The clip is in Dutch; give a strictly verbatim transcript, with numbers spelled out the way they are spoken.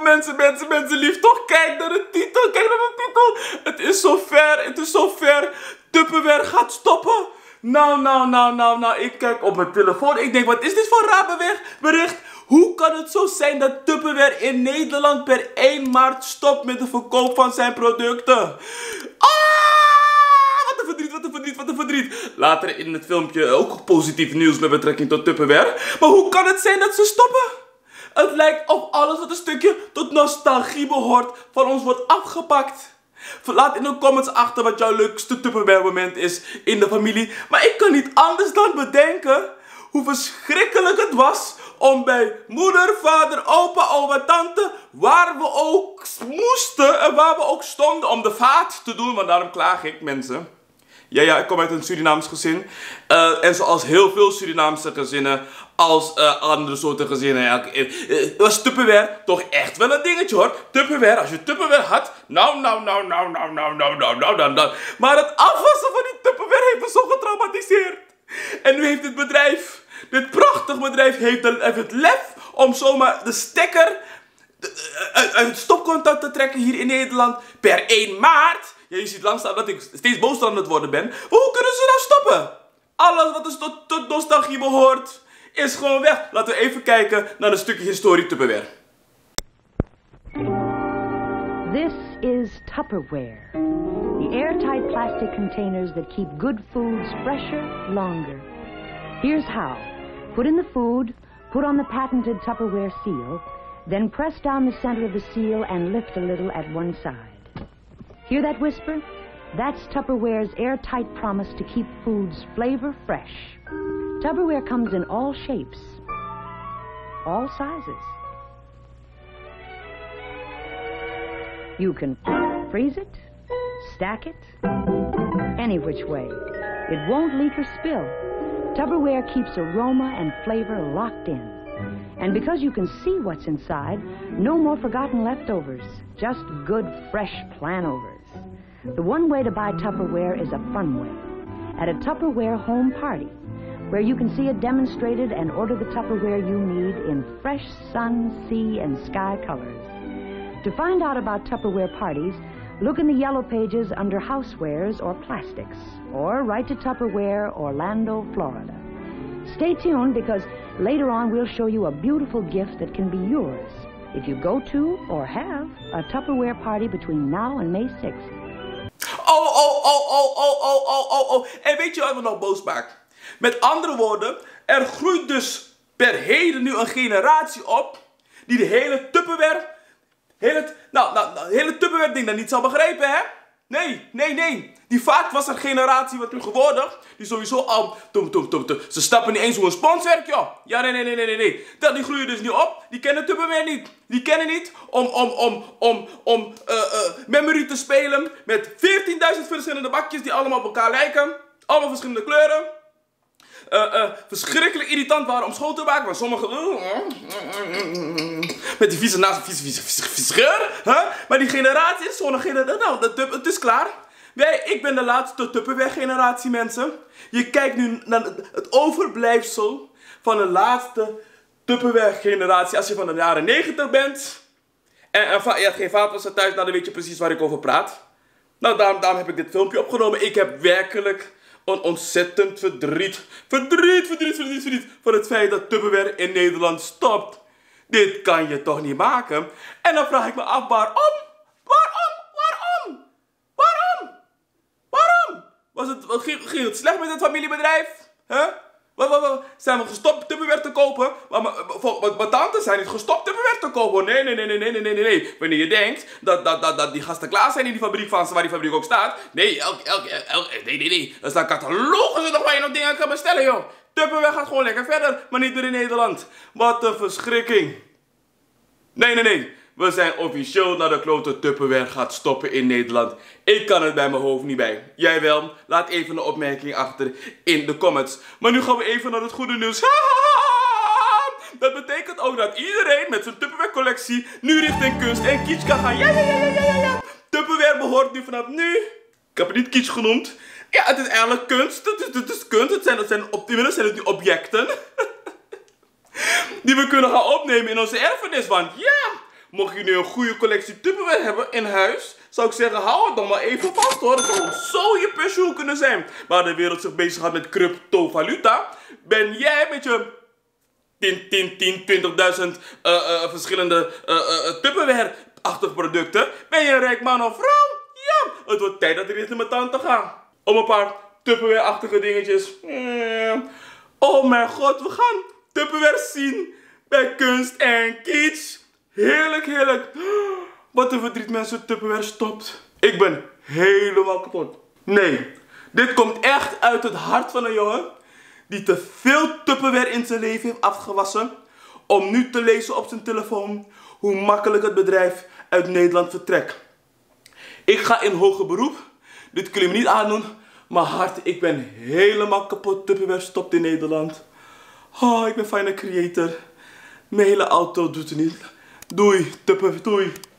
mensen, mensen, mensen lief. Toch kijk naar de titel. Kijk naar de titel. Het is zover. Het is zover. Tupperware gaat stoppen. Nou, nou, nou, nou, nou. Ik kijk op mijn telefoon. Ik denk, wat is dit voor raar bericht? Hoe kan het zo zijn dat Tupperware in Nederland per één maart stopt met de verkoop van zijn producten? Ah! Wat een verdriet, wat een verdriet, wat een verdriet. Later in het filmpje ook positief nieuws met betrekking tot Tupperware. Maar hoe kan het zijn dat ze stoppen? Het lijkt of alles wat een stukje tot nostalgie behoort van ons wordt afgepakt. Laat in de comments achter wat jouw leukste Tupperware moment is in de familie. Maar ik kan niet anders dan bedenken hoe verschrikkelijk het was om bij moeder, vader, opa, oma, tante, waar we ook moesten en waar we ook stonden om de vaat te doen. Want daarom klaag ik, mensen. Ja, ja, ik kom uit een Surinaams gezin. Uh, en zoals heel veel Surinaamse gezinnen, als uh, andere soorten gezinnen, ja, uh, was Tupperware toch echt wel een dingetje hoor. Tupperware, als je Tupperware had, nou, nou, nou, nou, nou, nou, nou, nou, nou, nou, nou. Maar het afwassen van die Tupperware heeft me zo getraumatiseerd. En nu heeft dit bedrijf, dit prachtig bedrijf, heeft, de, heeft het lef om zomaar de stekker uit het stopcontact te trekken hier in Nederland per één maart. Ja, je ziet langzaam dat ik steeds boos aan het worden ben. Maar hoe kunnen ze nou stoppen? Alles wat dus tot, tot nostalgie behoort, is gewoon weg. Laten we even kijken naar een stukje historie Tupperware. This is Tupperware. The airtight plastic containers that keep good foods fresher, longer. Here's how. Put in the food, put on the patented Tupperware seal, then press down the center of the seal and lift a little at one side. Hear that whisper? That's Tupperware's airtight promise to keep foods flavor fresh. Tupperware comes in all shapes, all sizes. You can freeze it, stack it, any which way. It won't leak or spill. Tupperware keeps aroma and flavor locked in. And because you can see what's inside, no more forgotten leftovers, just good, fresh planovers. The one way to buy Tupperware is a fun way. At a Tupperware home party, where you can see it demonstrated and order the Tupperware you need in fresh sun, sea, and sky colors. To find out about Tupperware parties, look in the yellow pages under housewares or plastics, or write to Tupperware, Orlando, Florida. Stay tuned because later on we'll show you a beautiful gift that can be yours if you go to or have a Tupperware party between now and May sixth. Oh, oh, oh, oh, oh, oh, oh, oh, oh. En weet je wat me nog boos maakt? Met andere woorden, er groeit dus per heden nu een generatie op die de hele Tupperware, hele, nou, nou, nou, hele Tupperware ding dan niet zal begrijpen, hè? Nee, nee, nee. Die vaatwasser generatie wordt nu geworden, die sowieso al, tum, tum, tum, tum. Ze stappen niet eens hoe een spons werkt, joh. Ja, nee, nee, nee, nee, nee. Dat, die groeien dus nu op, die kennen Tupperware niet. Die kennen niet om, om, om, om, om uh, uh, memory te spelen met veertienduizend verschillende bakjes die allemaal op elkaar lijken. Allemaal verschillende kleuren. Uh, uh, verschrikkelijk irritant waren om schoon te maken, maar sommige met die vieze naast, vieze, vieze, vieze, vieze geur. Huh? Maar die generatie is zo'n generatie. Nou, dat, het is klaar. Wij, ik ben de laatste Tupperware generatie, mensen. Je kijkt nu naar het overblijfsel van de laatste Tupperware generatie. Als je van de jaren negentig bent en, en je hebt geen vaatwasser thuis, nou, dan weet je precies waar ik over praat. Nou, daarom, daarom heb ik dit filmpje opgenomen. Ik heb werkelijk een ontzettend verdriet, verdriet, verdriet, verdriet, verdriet van het feit dat Tupperware in Nederland stopt. Dit kan je toch niet maken? En dan vraag ik me af, waarom? Waarom? Waarom? Waarom? Waarom? Was het, wat, ging, ging het slecht met het familiebedrijf? Huh? Wat, wat, wat, zijn we gestopt Tupperware te kopen? Maar, maar, maar, maar tantes zijn niet gestopt Tupperware te kopen. Nee, nee, nee, nee, nee, nee, nee, nee. Wanneer je denkt dat, dat, dat, dat die gasten klaar zijn in die fabriek van ze, waar die fabriek ook staat. Nee, elk, elk, elk, nee, nee, nee. Er staan catalogussen nog waar je nog dingen kan bestellen, joh. Tupperware gaat gewoon lekker verder, maar niet meer in Nederland. Wat een verschrikking. Nee, nee, nee. We zijn officieel naar de klote Tupperware gaat stoppen in Nederland. Ik kan het bij mijn hoofd niet bij. Jij wel? Laat even een opmerking achter in de comments. Maar nu gaan we even naar het goede nieuws. Dat betekent ook dat iedereen met zijn Tupperware collectie nu richting kunst en kitsch kan gaan. Ja, ja, ja, ja, ja, ja. Tupperware behoort nu vanaf nu. Ik heb het niet kitsch genoemd. Ja, het is eigenlijk kunst. Het is, het is kunst. Het zijn, het zijn, op, inmiddels zijn het nu objecten. Die we kunnen gaan opnemen in onze erfenis. Want ja, mocht je nu een goede collectie Tupperware hebben in huis, zou ik zeggen, hou het dan maar even vast hoor. Het zou zo je pensioen kunnen zijn. Waar de wereld zich bezig gaat met cryptovaluta, ben jij met je tien, tien, tien, twintigduizend uh, uh, verschillende uh, uh, Tupperware-achtige producten, ben je een rijk man of vrouw? Ja, het wordt tijd dat er iets in mijn tanden gaat. Om een paar Tupperware-achtige dingetjes. Mm. Oh mijn god, we gaan Tupperware zien bij Kunst en Kitsch. Heerlijk, heerlijk. Wat een verdriet mensen Tupperware stopt. Ik ben helemaal kapot. Nee, dit komt echt uit het hart van een jongen die te veel Tupperware in zijn leven heeft afgewassen om nu te lezen op zijn telefoon hoe makkelijk het bedrijf uit Nederland vertrekt. Ik ga in hoger beroep. Dit kun je me niet aandoen. Maar hart, ik ben helemaal kapot. Tupperware stopt in Nederland. Oh, ik ben fijne creator. Mijn hele auto doet het niet. Doei, Tupperware, doei.